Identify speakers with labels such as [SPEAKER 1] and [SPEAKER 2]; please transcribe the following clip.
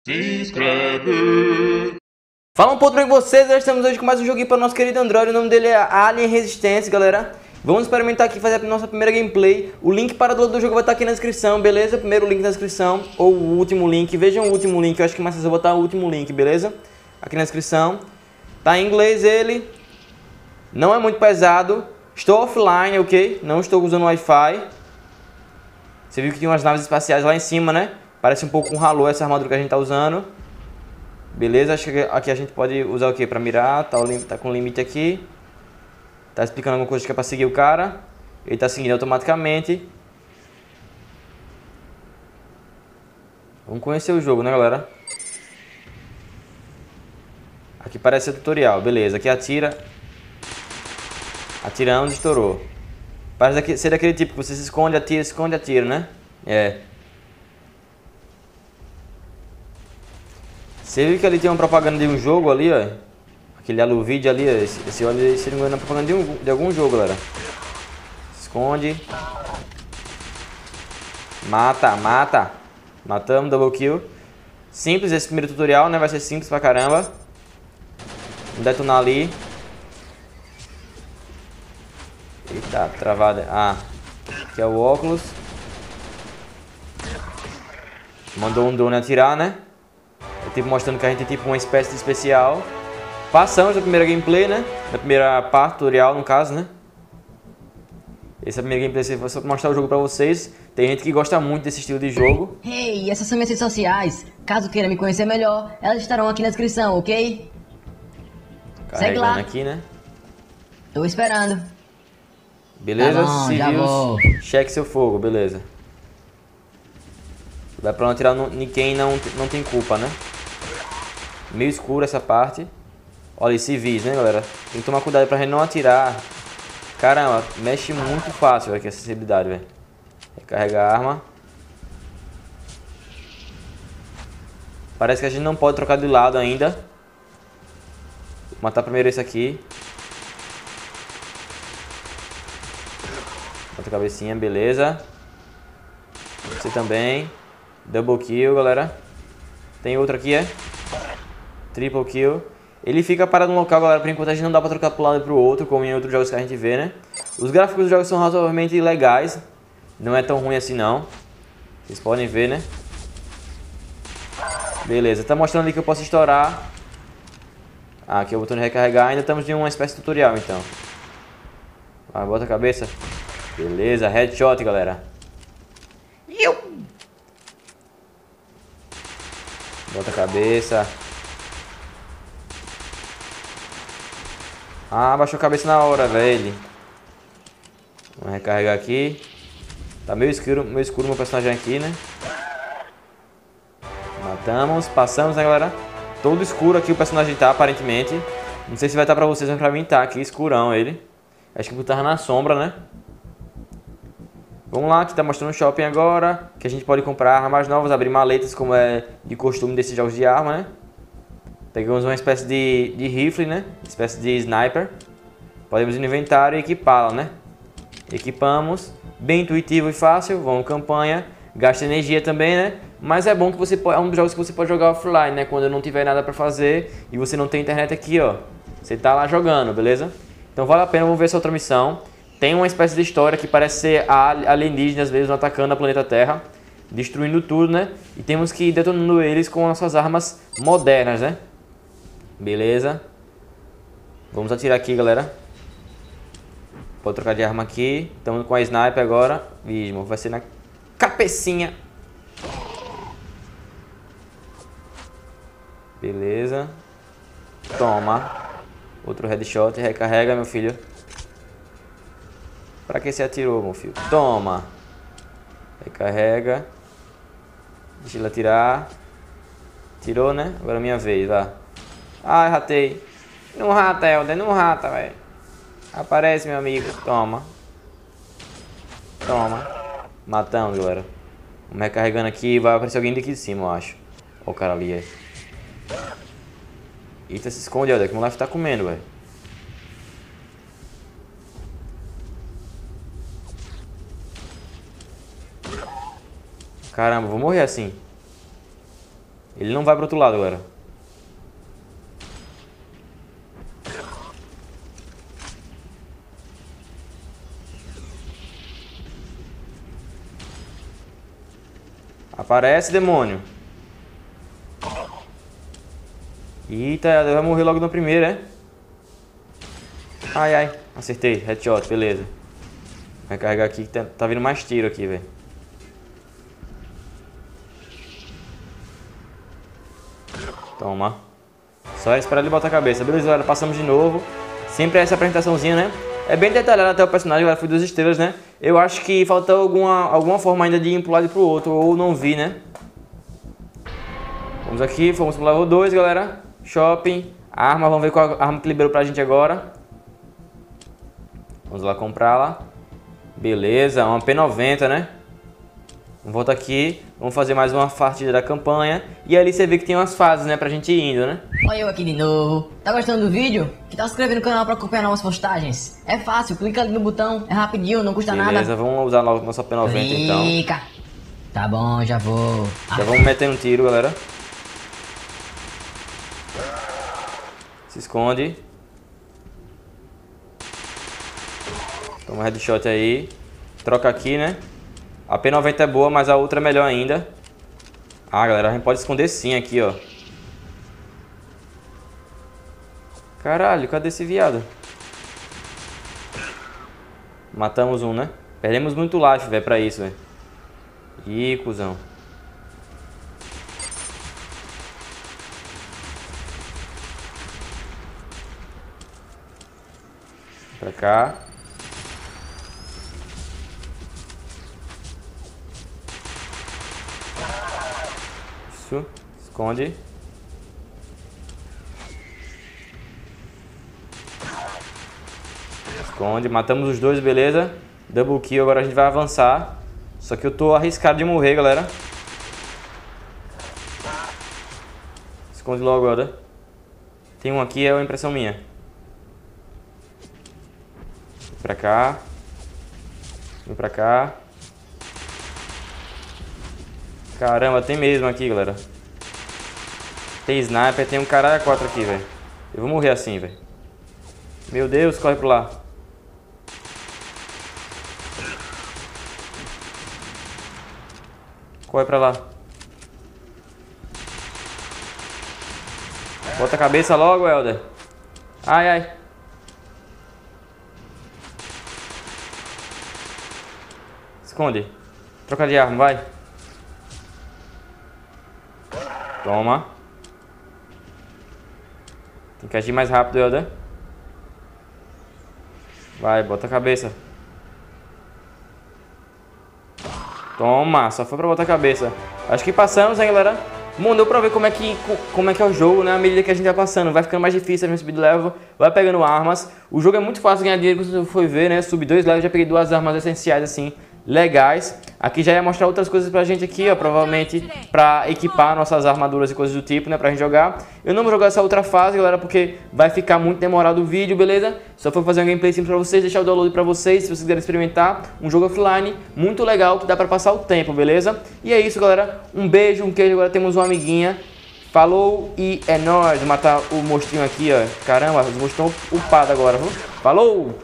[SPEAKER 1] Se inscreve.
[SPEAKER 2] Fala um pouco bem com vocês, nós estamos hoje com mais um joguinho para o nosso querido Android, o nome dele é Alien Resistance, galera. Vamos experimentar aqui, fazer a nossa primeira gameplay. O link para o do jogo vai estar aqui na descrição, beleza? Primeiro link na descrição, ou o último link, vejam o último link, eu acho que mais fácil eu botar o último link, beleza? Aqui na descrição. Tá em inglês ele, não é muito pesado, estou offline, ok? Não estou usando Wi-Fi. Você viu que tem umas naves espaciais lá em cima, né? Parece um pouco um Halo essa armadura que a gente tá usando. Beleza, acho que aqui a gente pode usar o que? Pra mirar, tá com limite aqui. Tá explicando alguma coisa que é pra seguir o cara. Ele tá seguindo automaticamente. Vamos conhecer o jogo, né, galera? Aqui parece o tutorial, beleza. Aqui atira. Atirando, estourou. Parece ser daquele tipo que você se esconde, atira, né? É. Você viu que ali tem uma propaganda de um jogo ali, ó. Aquele aluvídeo ali, ó. Esse olho, se não me engano, é propaganda de algum jogo, galera. Esconde. Mata. Matamos, double kill. Simples esse primeiro tutorial, né? Vai ser simples pra caramba. Vamos detonar ali. Eita, travada. Ah, aqui é o óculos. Mandou um drone atirar, né? Tipo, mostrando que a gente é tipo uma espécie de especial. Passamos a primeira gameplay, né? Da primeira parte, tutorial no caso, né? Essa é a primeira gameplay, vou só mostrar o jogo pra vocês. Tem gente que gosta muito desse estilo de jogo.
[SPEAKER 3] Hey, essas são minhas redes sociais. Caso queira me conhecer melhor, elas estarão aqui na descrição, ok? Segue lá.
[SPEAKER 2] Aqui, né?
[SPEAKER 3] Tô esperando.
[SPEAKER 2] Beleza?
[SPEAKER 3] Tá bom, já vou.
[SPEAKER 2] Cheque seu fogo, beleza. Dá pra não atirar em quem não tem culpa, né? Meio escuro essa parte. Olha, civis, né, galera? Tem que tomar cuidado pra gente não atirar. Caramba, mexe muito fácil, velho, que essa acessibilidade, velho. Recarregar a arma. Parece que a gente não pode trocar de lado ainda. Vou matar primeiro esse aqui. Outra cabecinha, beleza. Você também. Double kill, galera. Tem outro aqui, é? Triple kill. Ele fica parado no local, galera, por enquanto a gente não dá pra trocar pro lado e pro outro, como em outros jogos que a gente vê, né? Os gráficos dos jogos são razoavelmente legais. Não é tão ruim assim, não. Vocês podem ver, né? Beleza, tá mostrando ali que eu posso estourar. Ah, aqui é o botão de recarregar. Ainda estamos em uma espécie de tutorial, então. Ah, bota a cabeça. Beleza, headshot, galera. Bota a cabeça. Ah, baixou a cabeça na hora, velho. Vamos recarregar aqui. Tá meio escuro meu personagem aqui, né? Matamos, passamos, né, galera? Todo escuro aqui o personagem tá, aparentemente. Não sei se vai estar pra vocês, mas pra mim tá aqui, escurão ele. Acho que tava na sombra, né? Vamos lá, aqui tá mostrando o shopping agora. Que a gente pode comprar armas novas, abrir maletas, como é de costume desses jogos de arma, né? Pegamos uma espécie de rifle, né? Espécie de sniper. Podemos ir no inventário e equipá-la, né? Equipamos. Bem intuitivo e fácil. Vamos campanha. Gasta energia também, né? Mas é bom que você pode... É um dos jogos que você pode jogar offline, né? Quando não tiver nada pra fazer e você não tem internet aqui, ó. Você tá lá jogando, beleza? Então vale a pena, vamos ver essa outra missão. Tem uma espécie de história que parece ser alienígenas mesmo atacando a planeta Terra. Destruindo tudo, né? E temos que ir detonando eles com nossas armas modernas, né? Beleza. Vamos atirar aqui, galera. Pode trocar de arma aqui. Estamos com a sniper agora. Vismo, vai ser na cabecinha. Beleza. Toma. Outro headshot. Recarrega, meu filho. Pra que você atirou, meu filho? Toma. Recarrega. Deixa ele atirar. Tirou, né? Agora é minha vez, vá. Ai, ratei. Não rata, Helder. Não rata, velho. Aparece, meu amigo. Toma. Toma. Matamos, galera. Vamos recarregando aqui. Vai aparecer alguém daqui de cima, eu acho. Olha o cara ali, aí. Eita, se esconde, Helder. Que o moleque tá comendo, velho. Caramba, vou morrer assim. Ele não vai pro outro lado, galera. Aparece, demônio. Eita, vai morrer logo no primeiro, é? Ai, ai. Acertei. Headshot, beleza. Vai carregar aqui que tá vindo mais tiro aqui, velho. Toma. Só esperar ele botar a cabeça. Beleza, galera. Passamos de novo. Sempre essa apresentaçãozinha, né? É bem detalhado até o personagem, galera. Foi 2 estrelas, né? Eu acho que faltou alguma forma ainda de ir pro lado e pro outro. Ou não vi, né? Vamos aqui. Fomos pro level 2, galera. Shopping. Arma. Vamos ver qual arma que liberou pra gente agora. Vamos lá comprar lá. Beleza. Uma P90, né? Vamos voltar aqui. Vamos fazer mais uma partida da campanha. E ali você vê que tem umas fases, né? Pra gente ir indo, né?
[SPEAKER 3] Olha eu aqui de novo. Tá gostando do vídeo? Que tal se inscrever no canal pra acompanhar novas postagens? É fácil, clica ali no botão, é rapidinho, não custa nada.
[SPEAKER 2] Beleza, vamos usar logo nossa P90 então.
[SPEAKER 3] Clica. Tá bom, já vou.
[SPEAKER 2] Já vamos metendo um tiro, galera. Se esconde. Toma headshot aí. Troca aqui, né? A P90 é boa, mas a outra é melhor ainda. Ah, galera, a gente pode esconder sim aqui, ó. Caralho, cadê esse viado? Matamos um, né? Perdemos muito life, velho, pra isso, velho. Ih, cuzão. Pra cá. Isso. Esconde. Esconde. Matamos os dois, beleza? Double kill, agora a gente vai avançar. Só que eu tô arriscado de morrer, galera. Esconde logo agora. Tem um aqui, é uma impressão minha. Vem pra cá. Vem pra cá. Caramba, tem mesmo aqui, galera. Tem sniper, tem um caralho 4 aqui, velho. Eu vou morrer assim, velho. Meu Deus, corre pro lá. Corre pra lá. Bota a cabeça logo, Helder. Ai, ai. Esconde. Troca de arma, vai. Toma. Tem que agir mais rápido, Helder. Vai, bota a cabeça. Toma, só foi pra botar a cabeça. Acho que passamos, hein, galera? Bom, deu pra ver como é que é o jogo, né? À medida que a gente vai passando, vai ficando mais difícil a gente subir de level, vai pegando armas. O jogo é muito fácil ganhar dinheiro, como você foi ver, né? Subi 2 levels, já peguei 2 armas essenciais, assim, legais. Aqui já ia mostrar outras coisas pra gente aqui, ó, provavelmente pra equipar nossas armaduras e coisas do tipo, né, pra gente jogar. Eu não vou jogar essa outra fase, galera, porque vai ficar muito demorado o vídeo, beleza? Só foi fazer um gameplay simples pra vocês, deixar o download pra vocês, se vocês quiserem experimentar. Um jogo offline, muito legal, que dá pra passar o tempo, beleza? E é isso, galera. Um beijo, um queijo, agora temos uma amiguinha. Falou e é nóis. Vou matar o monstrinho aqui, ó. Caramba, os monstros estão upados agora, viu? Falou!